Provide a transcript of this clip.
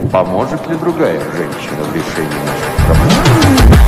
Поможет ли другая женщина в решении наших проблем?